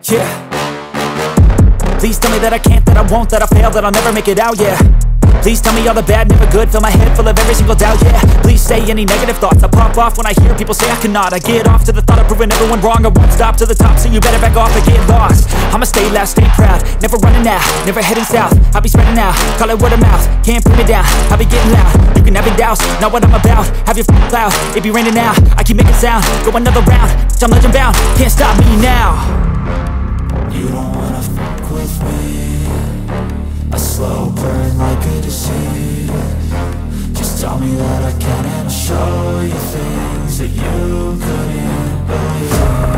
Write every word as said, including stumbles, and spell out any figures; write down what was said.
Yeah. Please tell me that I can't, that I won't, that I fail, that I'll never make it out, yeah. Please tell me all the bad, never good, fill my head full of every single doubt, yeah. Please say any negative thoughts, I pop off when I hear people say I cannot. I get off to the thought of proving everyone wrong, I won't stop to the top, so you better back off and get lost. I'ma stay loud, stay proud, never running out, never heading south. I'll be spreading out, call it word of mouth, can't put me down, I'll be getting loud. You can have it douse, not what I'm about, have your f***ing cloud, it be raining now. I keep making sound, go another round, I'm legend bound, can't stop me now. You don't wanna fuck with me, a slow burn like a disease. Just tell me that I can and I'll show you things that you couldn't believe.